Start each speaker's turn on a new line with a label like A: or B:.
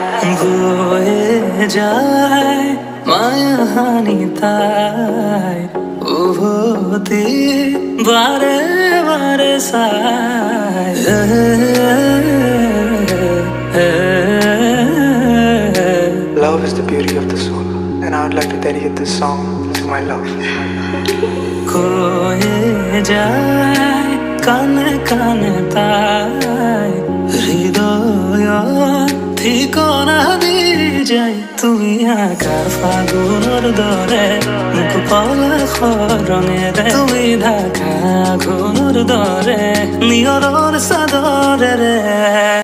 A: বয়ে যায় মায়াহানি তাই উভতি বারে বারে সায়
B: Love is the beauty of the soul, and I would like to dedicate this song to my love.
A: খোয়ে যায় কানে কানে তাই হৃদয় ঠিকনা দিয়ে যাই তুমি আকার ফাগুনের দরে মুখ পলা খরঙেরে তুমি ঢাকা ঘুনুর দরে নিয়রর সাদরে রে